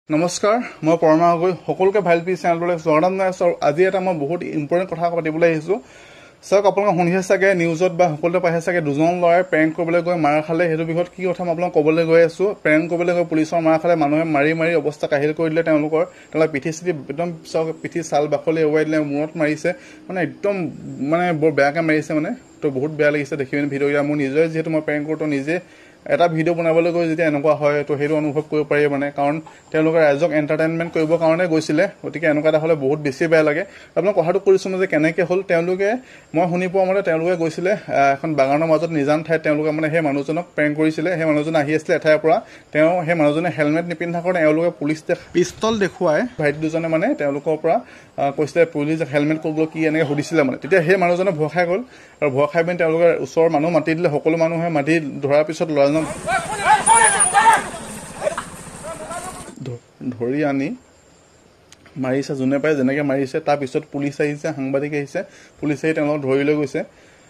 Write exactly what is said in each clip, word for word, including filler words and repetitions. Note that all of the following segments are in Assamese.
নমস্কাৰ মই পৰমা গগৈ সকলোকে ভাল পি চেনেললৈ স্বাগতম জনাইছো আজি এটা মই বহুত ইম্পৰ্টেন্ট কথা পাতিবলৈ আহিছো সক আপোনালোকে শুনিছে চাগে নিউজত বা সকলোতে পাইছে চাগে দুজন লৰাই প্ৰেংক কৰিবলৈ গৈ মাৰ খালে হেতু বিষয়ত কি কথা মই আপোনালোকক ক'বলৈ গৈ আছো প্ৰেংক কৰিবলৈ গৈ পুলিচৰ মাৰ খালে মানুহে মাৰি মাৰি অৱস্থা কাহিল কৰি দিলে তেওঁলোকৰ তলা পিঠি সিটি একদম সক পিঠি সাল বাকলে এৱাই দিলে মূৰত মাৰিছে মানে একদম মানে বৰ বেয়াকে মাৰিছে মানে তো বহুত বেয়া লাগিছে দেখিবেন ভিডিঅ' মোৰ নিজে যেহেতু মই প্ৰেংক কৰটো নিজে এটা ভিডিঅ' বনাবলৈ গৈ যেতিয়া এনেকুৱা হয় তো হেতু অনুভৱ কৰিব পাৰি মানে কাৰণ তেওঁলোকে ৰাইজক এন্টাৰটেইনমেন্ট কৰিবৰ কাৰণে গৈছিলে গতিকে এনেকুৱা এটা হলে বহুত বেছি বেয়া লাগে আপোনাক কথাটো কৰিছো যে কেনেকৈ হল তেওঁলোকে মই শুনি পোৱা মতে তেওঁলোকে গৈছিলে এখন বাগানৰ মাজত নিজান ঠাইত তেওঁলোকে মানে সেই মানুহজনক প্ৰেংক কৰিছিলে সেই মানুহজন আহি আছিল এঠাইৰ পৰা তেওঁ সেই মানুহজনে হেলমেট নিপিন্ধা কাৰণে তেওঁলোকে পুলিচ পিস্তল দেখুৱাই ভাইটি দুজনে মানে তেওঁলোকৰ পৰা কৈছিলে পুলিচ হেলমেট ক'বলৈ কি এনেকৈ সুধিছিলে মানে তেতিয়া সেই মানুহজনে ভয় খাই গ'ল আৰু ভয় খাই পিনে তেওঁলোকে ওচৰৰ মানুহ মাতি দিলে সকলো মানুহে মাতি ধৰাৰ পিছত ল'ৰাজন ধৰি আনি মাৰিছে যোনে পাই যেনেকৈ মাৰিছে তাৰ পিছত পুলিচ আহিছে সাংবাদিক আহিছে পুলিচ আহি তেওঁলোকক ধৰি লৈ গৈছে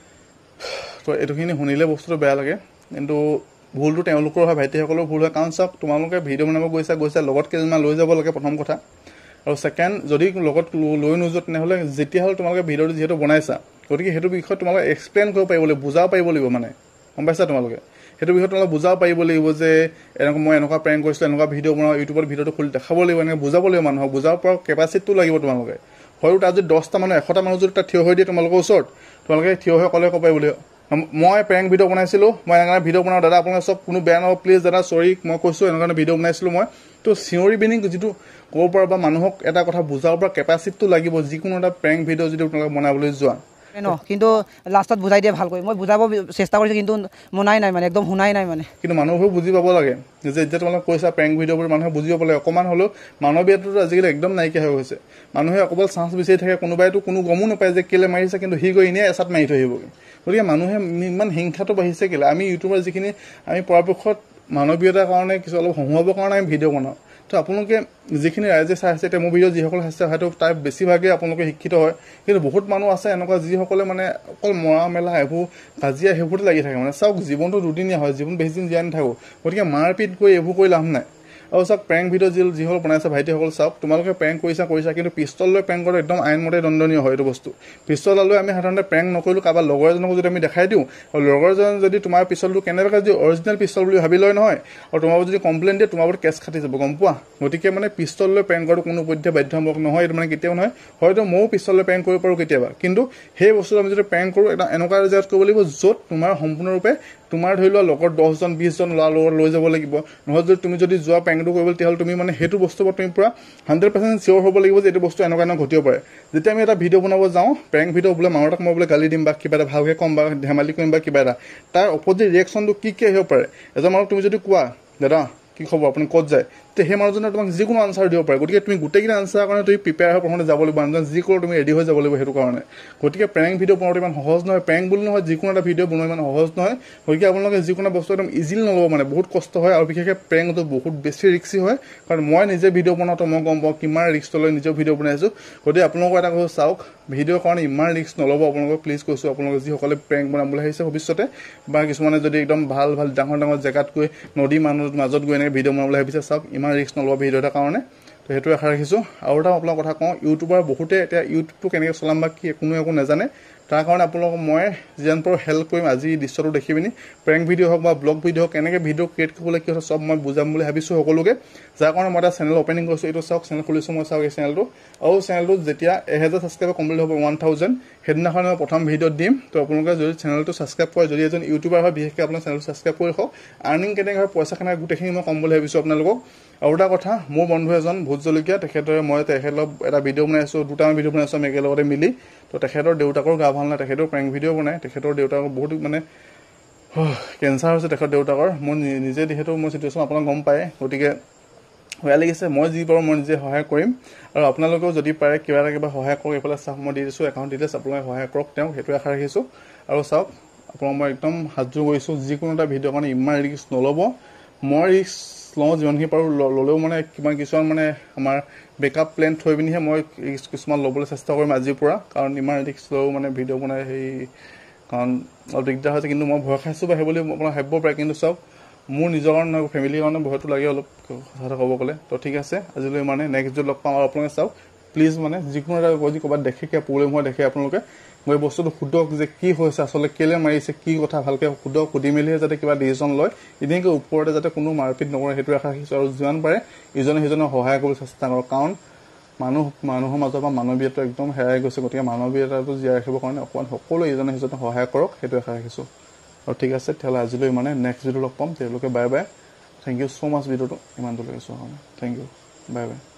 তো এইটোখিনি শুনিলে বস্তুটো বেয়া লাগে কিন্তু ভুলটো তেওঁলোকৰ হয় ভাইটিসকলৰ ভুল হয় কাৰণ চাওক তোমালোকে ভিডিঅ' বনাব গৈছা গৈছা লগত কেইজনমান লৈ যাব লাগে প্ৰথম কথা আৰু সেকেন্ড যদি লগত লৈ নোযোৱা তেনেহ'লে যেতিয়া হল তোমালোকে ভিডিঅ'টো যেহেতু বনাইছা গতিকে সেইটো বিষয়ত তোমালোকে এক্সপ্লেইন কৰিব পাৰিব লাগিব বুজাব পাৰিব লাগিব মানে গম পাইছা তোমালোকে সেইটো বিষয়ত তোমালোকে বুজাব পাৰিব লাগিব যে এনেকুৱা মই এনেকুৱা প্ৰেংক কৰিছিলো এনেকুৱা ভিডিঅ' বনাও ইউটিউবত ভিডিঅ'টো খুলি দেখাব লাগিব এনেকৈ বুজাব লাগিব মানুহক বুজাব পৰা কেপাচিটিটো লাগিব তোমালোকে হয়তো তাত যদি দহটা মানুহ এশটা মানুহ যদি তাত থিয় হৈ দিয়ে তোমালোকৰ ওচৰত তোমালোকে থিয় হৈ ক'লে ক'ব পাৰিব লাগিব মই প্ৰেংক ভিডিঅ' বনাইছিলো মই এনেকুৱা ভিডিঅ' বনাওঁ দাদা আপোনালোকে চব কোনো বেয়া নহওক প্লিজ দাদা চৰি মই কৈছো এনেকুৱা ভিডিঅ' বনাইছিলো মই তো চিঞৰি বিনি যিটো ক'ব পৰা বা মানুহক এটা কথা বুজাব পৰা কেপাচিটিটো লাগিব যিকোনো এটা প্ৰেংক ভিডিঅ' যদি তোমালোকে বনাবলৈ যোৱা ন কিন্তু লাষ্টত বুজাই দিয়ে ভালকৈ মই বুজাব চেষ্টা কৰিছো কিন্তু মনাই নাই মানে একদম শুনাই নাই মানে কিন্তু মানুহবোৰ বুজি পাব লাগে যে যেতিয়া তোমালোকে কৈছা প্ৰেংক ভিডিঅ'বোৰ মানুহে বুজি পাব লাগে অকমান হ'লেও মানৱীয়তাটো আজিকালি একদম নাইকিয়া হৈ গৈছে মানুহে অকল চান্স বিচাৰি থাকে কোনোবাইতো কোনো গমো নাপায় যে কেলে মাৰিছে কিন্তু সি গৈ এনেই এচাত মাৰি থৈ আহিবগৈ গতিকে মানুহে ইমান হিংসাটো বাঢ়িছে কেলে আমি ইউটিউবৰ যিখিনি আমি পৰাপক্ষত মানৱীয়তাৰ কাৰণে কিছু অলপ হহুৱাবৰ কাৰণে আমি ভিডিঅ' বনাওঁ তো আপোনালোকে যিখিনি ৰাইজে চাই আছে এতিয়া মোৰ ভিডিঅ' যিসকল চাইছে হয়তো তাৰ বেছিভাগে আপোনালোকে শিক্ষিত হয় কিন্তু বহুত মানুহ আছে এনেকুৱা যিসকলে মানে অকল মৰা মেলা এইবোৰ কাজিয়া সেইবোৰতে লাগি থাকে মানে চাওক জীৱনটো দুদিনীয়া হয় জীৱন বেছি দিন জীয়াই নাথাকো গতিকে মাৰপিট কৰি এইবোৰ কৰি লাভ নাই আৰু চাওক প্ৰেংক ভিডিঅ' যি যিসকল বনাইছে ভাইটিসকল চাওক তোমালোকে প্ৰেংক কৰিছা কৰিছা কিন্তু পিস্তল লৈ প্ৰেংক কৰাটো একদম আইনমতে দণ্ডনীয় হয় এইটো বস্তু পিস্তল লৈ আমি সাধাৰণতে প্ৰেংক নকৰিলোঁ কাৰোবাৰ লগৰ এজনকো যদি আমি দেখাই দিওঁ আৰু লগৰজন যদি তোমাৰ পিস্তলটো কেনেবাকৈ যদি অৰিজিনেল পিস্তল বুলি ভাবি লয় নহয় আৰু তোমাৰ যদি কমপ্লেইন দিয়ে তোমাৰ ওপৰত কেছ খাটি যাব গম পোৱা গতিকে মানে পিস্তল লৈ প্ৰেংক কৰাটো কোনো পধ্যে বাধ্যতামূলক নহয় এইটো মানে কেতিয়াও নহয় হয়তো ময়ো পিস্তল লৈ প্ৰেংক কৰিব পাৰোঁ কেতিয়াবা কিন্তু সেই বস্তুটো আমি যদি প্ৰেংক কৰোঁ এটা এনেকুৱা জেগাত কৰিব লাগিব য'ত তোমাৰ সম্পূৰ্ণৰূপে তোমাৰ ধৰি লোৱা লগৰ দহজন বিশজন ল'ৰা লগত লৈ যাব লাগিব নহয় যদি তুমি যদি যোৱা প্ৰেংকটো কৰিব তেতিয়াহ'লে তুমি মানে সেইটো বস্তুৰ পৰা তুমি পুৰা হাণ্ড্ৰেড পাৰ্চেণ্ট চিয়'ৰ হ'ব লাগিব যে এইটো বস্তু এনেকুৱা এনেকুৱা ঘটিব পাৰে যেতিয়া আমি এটা ভিডিঅ' বনাব যাওঁ প্ৰেংক ভিডিঅ' বোলে মানুহক মই বোলে গালি দিম বা কিবা এটা ভালকৈ ক'ম বা ধেমালি কৰিম বা কিবা এটা তাৰ অপজিট ৰিয়েকশ্যনটো কি কি আহিব পাৰে এজন মানুহক তুমি যদি কোৱা দাদা কি খবৰ আপুনি ক'ত যায় তে সেই মানুহজনে তোমাক যিকোনো আনচাৰ দিব পাৰে গতিকে তুমি গোটেইকেইটা আনচাৰৰ কাৰণে তুমি প্ৰিপেয়াৰ হৈ প্ৰথমতে যাব লাগিব আনজন যি কৰোঁ তুমি ৰেডি হৈ যাব লাগিব সেইটো কাৰণে গতিকে প্ৰেংক ভিডিঅ' বনোৱাটো ইমান সহজ নহয় প্ৰেংক বুলি নহয় যিকোনো এটা ভিডিঅ' বনোৱা ইমান সহজ নহয় গতিকে আপোনালোকে যিকোনো বস্তু একদম ইজিলি নল'ব মানে বহুত কষ্ট হয় আৰু বিশেষকৈ প্ৰেংকটো বহুত বেছি ৰিস্কি হয় কাৰণ মই নিজে ভিডিঅ' বনাওঁতে মই গম পাওঁ কিমান ৰিস্ক লৈ নিজেও ভিডিঅ' বনাইছোঁ গতিকে আপোনালোকৰ এটা কথা চাওক ভিডিঅ'ৰ কাৰণে ইমান ৰিস্ক নল'ব আপোনালোকক প্লিজ কৈছোঁ আপোনালোকে যিসকলে প্ৰেংক বনাম বুলি আহিছে ভৱিষ্যতে বা কিছুমানে যদি একদম ভাল ভাল ডাঙৰ ডাঙৰ জেগাত গৈ নদী মানুহৰ মাজত গৈ এনেকৈ ভিডিঅ' বনাবলৈ ভাবিছে চাওক ইমান ৰিস্ক নল'ব ভিডিঅ' এটাৰ কাৰণে তো সেইটো আশা ৰাখিছোঁ আৰু এটা আপোনাক কথা কওঁ ইউটিউবাৰ বহুতে এতিয়া ইউটিউবটো কেনেকৈ চলাম বা কি কোনো একো নাজানে তাৰ কাৰণে আপোনালোকক মই যিমান পাৰোঁ হেল্প কৰিম আজি দৃশ্যটো দেখি পিনি প্ৰেংক ভিডিঅ' হওক বা ব্লগ ভিডিঅ' হওক কেনেকৈ ভিডিঅ' ক্ৰিয়েট কৰিবলৈ কি হয় চব মই বুজাম বুলি ভাবিছোঁ সকলোকে যাৰ কাৰণে মই এটা চেনেল অপেনিং কৰিছোঁ এইটো চাওক চেনেল খুলিছোঁ মই চাওক এই চেনেলটো আৰু চেনেলটো যেতিয়া এহেজাৰ ছাবস্ক্ৰাইবাৰ কমপ্লিট হ'ব ওৱান থাউজেণ্ড সেইদিনাখন মই প্ৰথম ভিডিঅ'ত দিম তো আপোনালোকে যদি চেনেলটো ছাবস্ক্ৰাইব কৰে যদি এজন ইউটিউবাৰ হয় বিশেষকৈ আপোনাৰ চেনেলটো ছাবস্ক্ৰাইব কৰি ৰাখক আৰ্নিং কেনেকৈ হয় পইচা কেনেকৈ গোটেইখিনি মই ক'ম বুলি ভাবিছোঁ আপোনালোকক আৰু এটা কথা মোৰ বন্ধু এজন ভোট জলকীয়া তেখেতৰে মই তেখেতৰ এটা ভিডিঅ' বনাইছোঁ দুটামান ভিডিঅ' বনাইছোঁ আমি একেলগতে মিলি তো তেখেতৰ দেউতাকৰ গা ভাল নাই তেখেতেও প্ৰেংক ভিডিঅ' বনায় তেখেতৰ দেউতাকৰ বহুত মানে কেঞ্চাৰ হৈছে তেখেতৰ দেউতাকৰ মই নিজে যিহেতু মোৰ চিটুৱেশ্যন আপোনাক গম পায় গতিকে বেয়া লাগিছে মই যি পাৰোঁ মই নিজে সহায় কৰিম আৰু আপোনালোকেও যদি পাৰে কিবা এটা কিবা সহায় কৰক এইফালে চাওক মই দি দিছোঁ একাউণ্ট ডিটেইলছ আপোনালোকে সহায় কৰক তেওঁক সেইটোৱে আশা ৰাখিছোঁ আৰু চাওক আপোনাক মই একদম সাজু কৰিছোঁ যিকোনো এটা ভিডিঅ'ৰ কাৰণে ইমান ৰিস্ক নল'ব মই ৰিস্ক লওঁ যিমানখিনি পাৰোঁ ল'লেও মানে কিমান কিছুমান মানে আমাৰ বেকআপ প্লেন থৈ পিনিহে মই কিছুমান ল'বলৈ চেষ্টা কৰিম আজিৰ পৰা কাৰণ ইমান ৰিস্ক লওঁ মানে ভিডিঅ' বনাই সেই কাৰণ অলপ দিগদাৰ হৈছে কিন্তু মই ভয় খাইছোঁ বা সেই বুলি আপোনাৰ ভাবিব পাৰে কিন্তু চাওক মোৰ নিজৰ কাৰণে নহয় ফেমিলিৰ কাৰণে ভয়টো লাগে অলপ কথা ক'ব গ'লে তো ঠিক আছে আজিলৈ মানে নেক্সট ভিডিঅ' লগ পাম আৰু আপোনালোকে চাওক প্লিজ মানে যিকোনো এটা যদি ক'ৰবাত দেখে কিবা প্ৰব্লেম হোৱা দেখে আপোনালোকে মই বস্তুটো সোধক যে কি হৈছে আচলতে কেলে মাৰিছে কি কথা ভালকৈ সোধক সুধি মেলিহে যাতে কিবা ডিচিশ্যন লয় এনেকৈ ওপৰতে যাতে কোনো মাৰপিট নকৰে সেইটো আশা ৰাখিছোঁ আৰু যিমান পাৰে ইজনে সিজনক সহায় কৰিবলৈ চেষ্টা কৰক কাৰণ মানুহ মানুহৰ মাজৰ পৰা মানৱীয়তা একদম হেৰাই গৈছে গতিকে মানৱীয়তাটো জীয়াই ৰাখিবৰ কাৰণে অকণমান সকলো ইজনে সিজনক সহায় কৰক সেইটো আশা ৰাখিছোঁ আৰু ঠিক আছে তেতিয়াহ'লে আজিলৈ মানে নেক্সট ভিডিঅ' লগ পাম তেওঁলোকে bye bye thank you so' মাছ ভিডিঅ'টো ইমান দূৰলৈকে চোৱাৰ কাৰণে থেংক ইউ বাই বাই